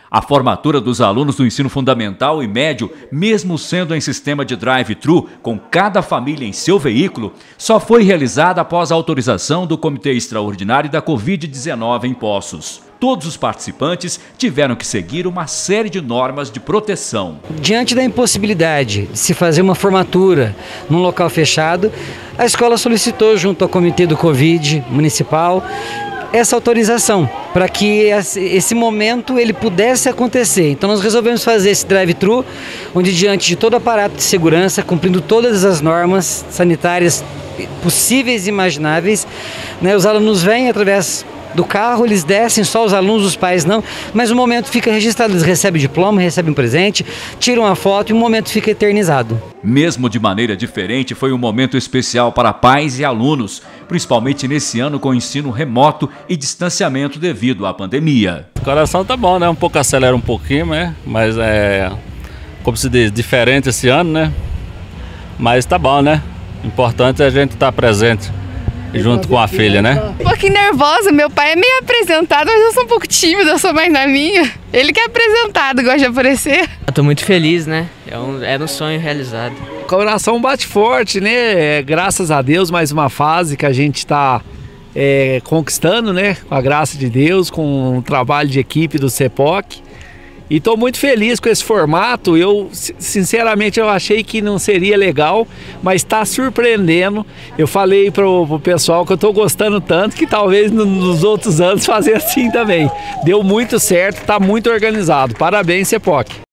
A formatura dos alunos do ensino fundamental e médio, mesmo sendo em sistema de drive-thru, com cada família em seu veículo, só foi realizada após a autorização do Comitê Extraordinário da Covid-19 em Poços. Todos os participantes tiveram que seguir uma série de normas de proteção. Diante da impossibilidade de se fazer uma formatura num local fechado, a escola solicitou junto ao Comitê do Covid municipal essa autorização para que esse momento ele pudesse acontecer. Então nós resolvemos fazer esse drive-thru, onde diante de todo o aparato de segurança, cumprindo todas as normas sanitárias possíveis e imagináveis, né, os alunos vêm através do carro, eles descem, só os alunos, os pais não, mas o momento fica registrado, eles recebem diploma, recebem um presente, tiram a foto e o momento fica eternizado. Mesmo de maneira diferente, foi um momento especial para pais e alunos, principalmente nesse ano com ensino remoto e distanciamento devido à pandemia. O coração tá bom, né? Um pouco acelera um pouquinho, né? Mas como se diz, diferente esse ano, né? Mas tá bom, né? O importante é a gente estar presente junto com a filha, né? Um pouquinho nervosa, meu pai é meio apresentado, mas eu sou um pouco tímida, eu sou mais na minha. Ele que é apresentado, gosta de aparecer. Eu tô muito feliz, né? Era um sonho realizado. O coração bate forte, né? Graças a Deus, mais uma fase que a gente está conquistando, né? Com a graça de Deus, com o trabalho de equipe do CEPOC. E estou muito feliz com esse formato. Eu, sinceramente, eu achei que não seria legal, mas está surpreendendo. Eu falei pro pessoal que eu estou gostando tanto que talvez nos outros anos fazer assim também. Deu muito certo, está muito organizado. Parabéns, CEPOC.